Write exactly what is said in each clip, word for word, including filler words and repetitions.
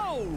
Whoa!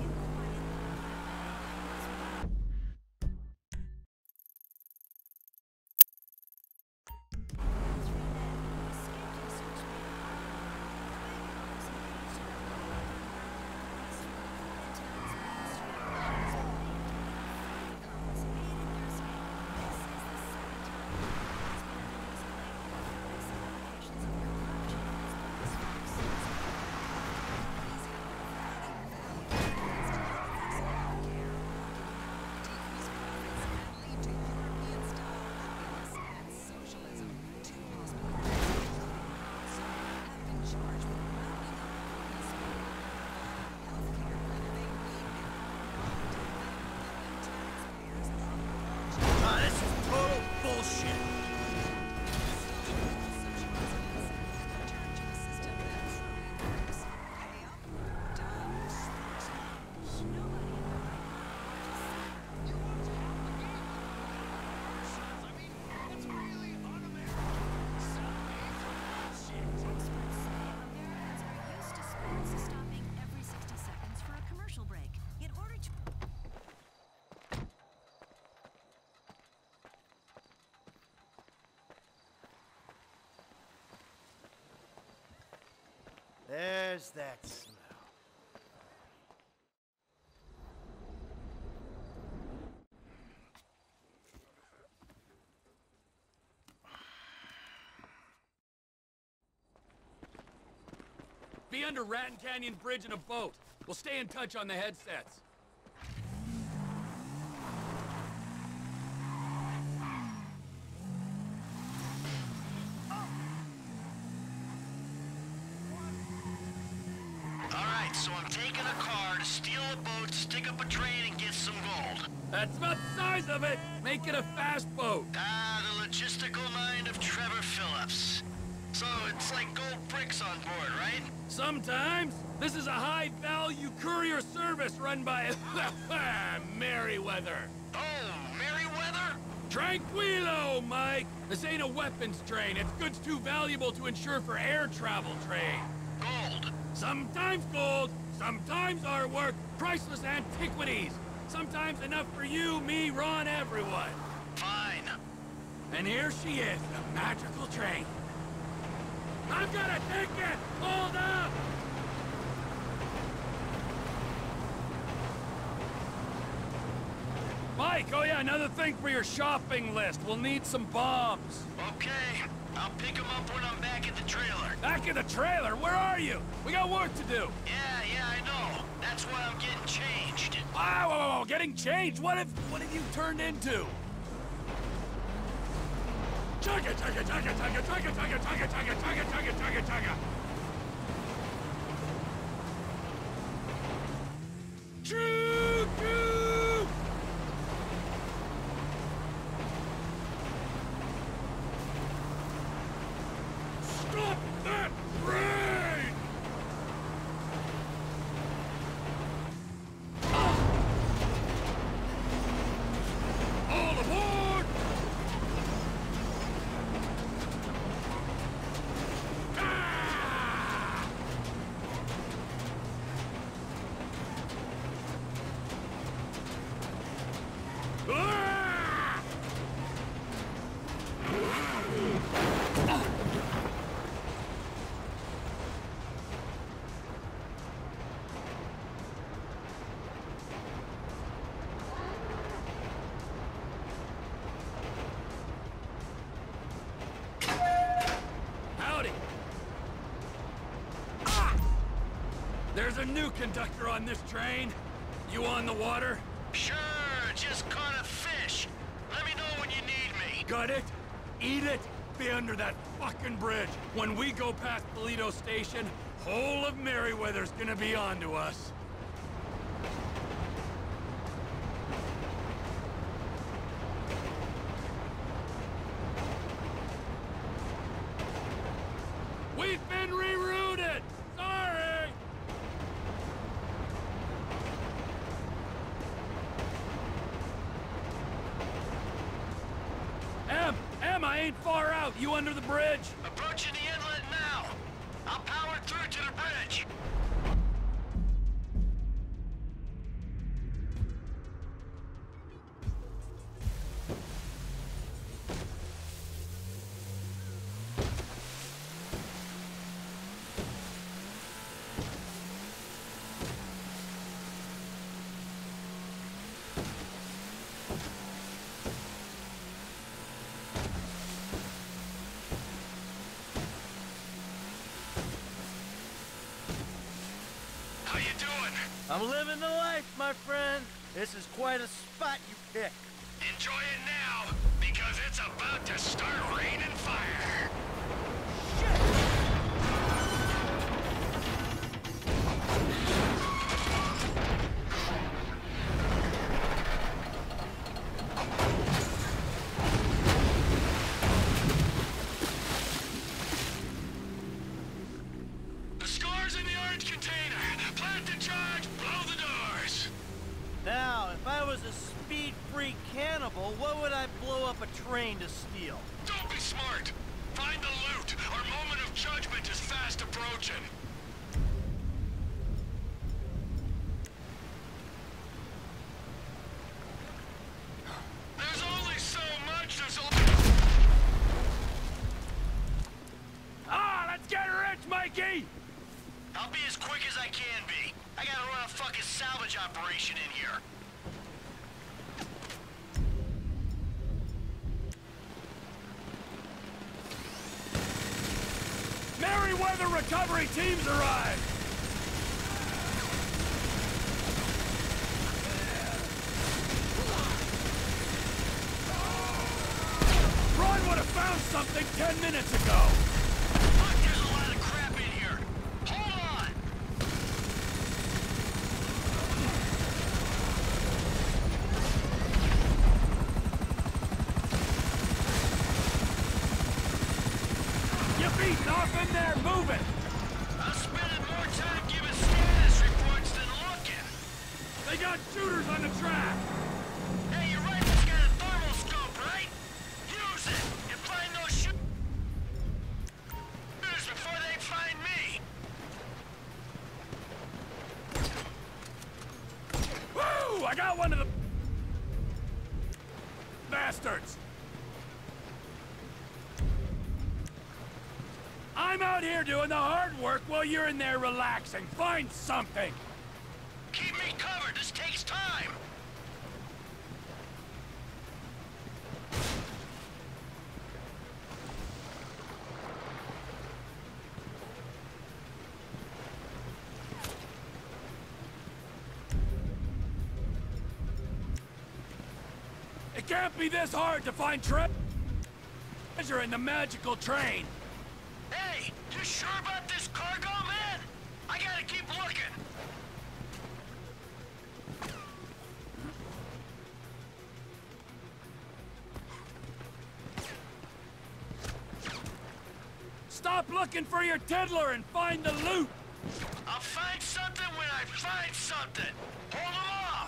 There's that smell. Be under Raton Canyon Bridge in a boat. We'll stay in touch on the headsets. So I'm taking a car to steal a boat, stick up a drain, and get some gold. That's about the size of it! Make it a fast boat! Ah, the logistical mind of Trevor Phillips. So it's like gold bricks on board, right? Sometimes. This is a high-value courier service run by Merryweather. Oh, Merryweather? Tranquilo, Mike! This ain't a weapons train. It's goods too valuable to insure for air travel trade. Gold. Sometimes gold, sometimes artwork, priceless antiquities. Sometimes enough for you, me, Ron, everyone. Fine. And here she is, the magical train. I've got a ticket! Hold up! Mike, oh yeah, another thing for your shopping list. We'll need some bombs. Okay. I'll pick them up when I'm back at the trailer. Back at the trailer? Where are you? We got work to do. Yeah, yeah, I know. That's why I'm getting changed. Wow, whoa, whoa, whoa, getting changed? What have, what have you turned into? Chugga, chugga, chugga, chugga, chugga, chugga, chugga, chugga, chugga, chugga, chugga, chugga. Choo, choo! Stop that train! All aboard! Ah! Ah! Howdy. Ah! There's a new conductor on this train. You on the water? Sure, just caught a fish. Let me know when you need me. Got it? Eat it? Be under that fucking bridge. When we go past Toledo Station, whole of Merryweather's gonna be onto us. We've been rerouted! Sorry! Em! Em, I ain't far out. You under the bridge? Approaching the inlet now. I'll power through to the bridge. How you doing? I'm living the life, my friend. This is quite a spot you picked. Enjoy it now, because it's about to start raining fire. The score's in the orange container. Plant the charge, blow the doors. Now, if I was a speed-free cannibal, what would I blow up a train to steal? Don't be smart. Find the loot. Our moment of judgment is fast approaching. There's only so much. There's only... Ah, let's get rich, Mikey! I'll be as quick as I can be. I gotta run a fucking salvage operation in here. Merryweather recovery teams arrived! Ron would have found something ten minutes ago! Look, there's a lot of crap in here. Hold on! You beating off in there, move it! I'm spending more time giving status reports than looking. They got shooters on the track! Hey, your rifle's got a thermal scope, right? Use it and find those shooters before they find me. Woo! I got one of the bastards! I'm out here doing the hard work while you're in there relaxing. Find something! Keep me covered. This takes time. It can't be this hard to find treasure in the magical train! Hey, you sure about this cargo, man? I gotta keep looking. Stop looking for your tiddler and find the loot! I'll find something when I find something. Hold them off.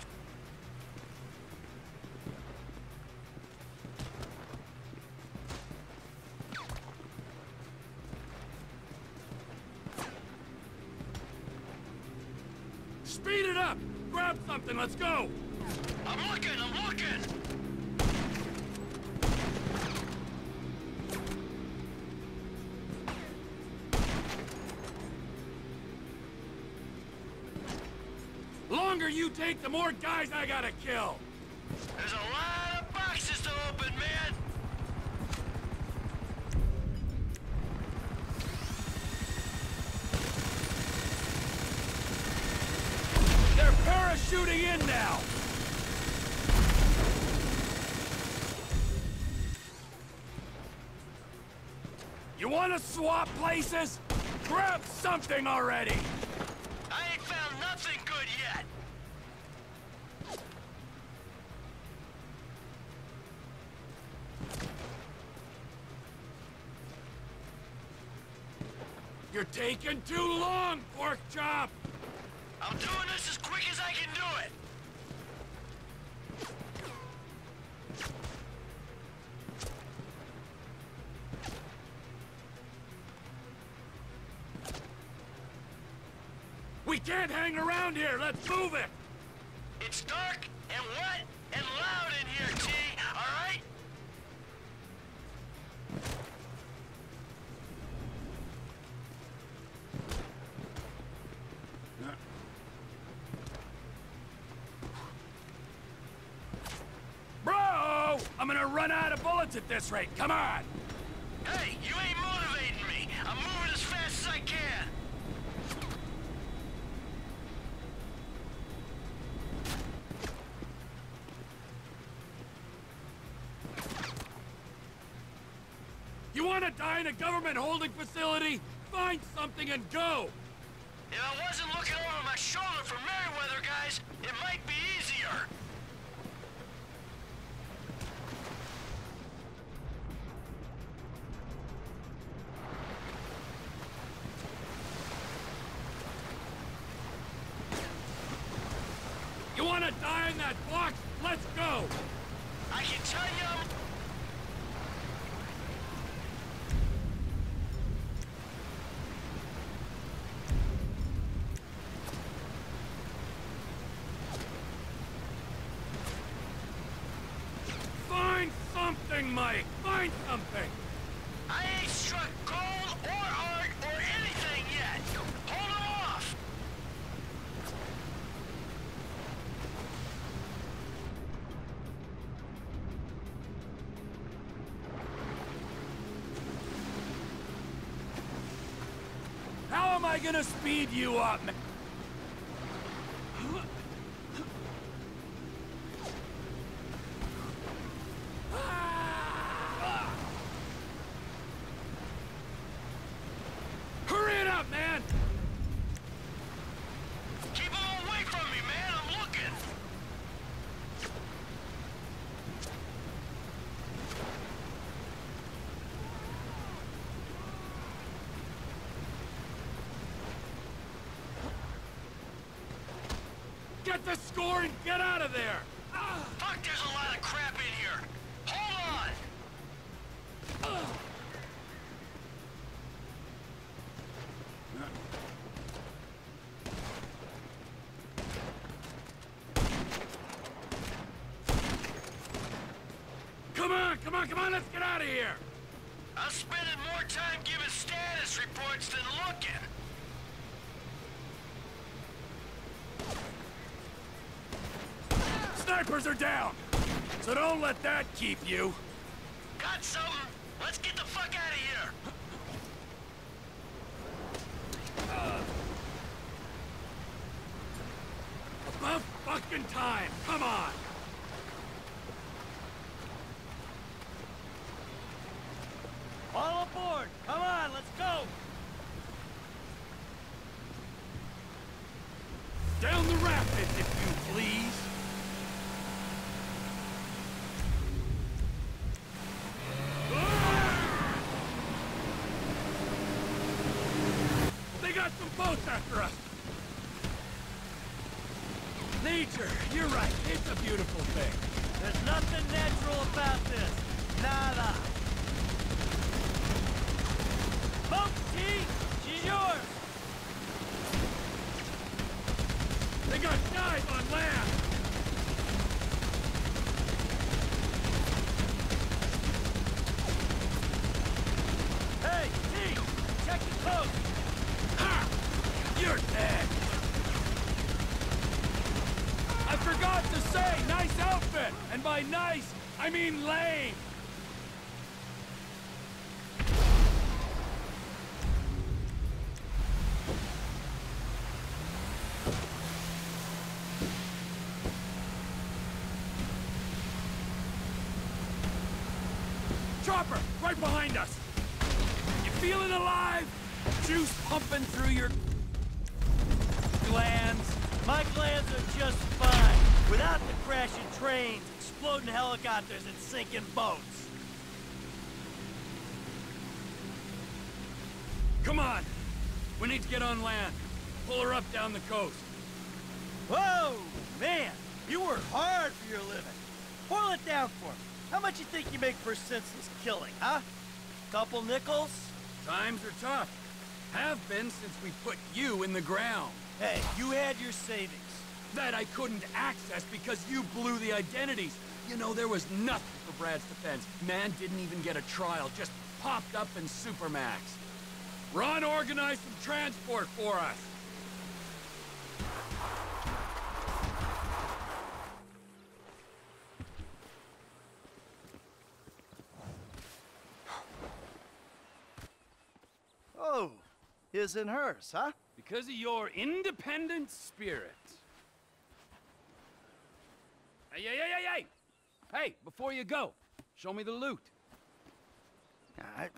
Speed it up! Grab something, let's go! I'm looking, I'm looking. Longer you take, the more guys I gotta kill! There's a lot of boxes to open, man. They're parachuting in now! You wanna swap places? Grab something already! I ain't found nothing good yet. You're taking too long, pork chop! I'm doing this as quick as I can do it. We can't hang around here, let's move it! It's dark and wet and loud in here, T, all right? gonna run out of bullets at this rate. Come on! Hey, you ain't motivating me. I'm moving as fast as I can. You wanna die in a government holding facility? Find something and go! If I wasn't looking over my shoulder for Merryweather guys, it might be easier. You wanna die in that box? Let's go! I can tell you I'm... Find something, Mike! Find something! I ain't struck gold or art or anything yet. Hold 'em off! How am I gonna speed you up, man? Hurry it up, man! Keep 'em away from me, man. I'm looking. Get the score and get out of there! Fuck, there's a lot of crap in here. Hold on. Come on, come on, come on, let's get out of here! I'm spending more time giving status reports than looking. Snipers are down! So don't let that keep you! Got something? Let's get the fuck out of here. About fucking time! Come on! All aboard! Come on, let's go! Down the rapids, if you please! They got some boats after us! Nature, you're right, it's a beautiful thing. There's nothing natural about this. Nada. Boat T, she's yours. They got guys on land! Hey, T, check the coast. Ha! You're dead! I forgot to say, nice outfit! And by nice, I mean lame! Chopper, right behind us! You feeling alive? Juice pumping through your glands? My glands are just fine, without the crashing trains, exploding helicopters, and sinking boats. Come on! We need to get on land. Pull her up down the coast. Whoa, man, you work hard for your living. Boil it down for me. How much you think you make for a senseless killing, huh? Couple nickels? Times are tough. Have been since we put you in the ground. Hey, you had your savings. That I couldn't access because you blew the identities. You know, there was nothing for Brad's defense. Man didn't even get a trial, just popped up in Supermax. Ron organized some transport for us. his and hers, huh? Because of your independent spirit. Hey, hey, hey, hey, hey! Hey, before you go, show me the loot. I...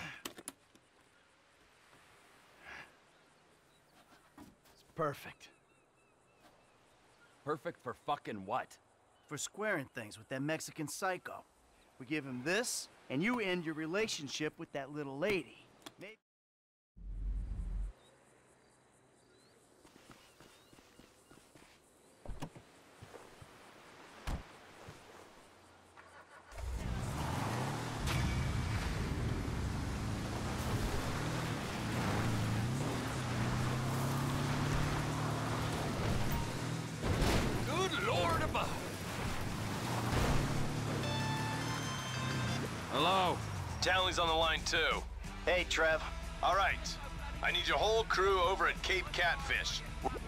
It's perfect. Perfect for fucking what? For squaring things with that Mexican psycho. We give him this, and you end your relationship with that little lady. Maybe... Good Lord above! Hello? Townley's on the line too. Hey, Trev. All right. I need your whole crew over at Cape Catfish.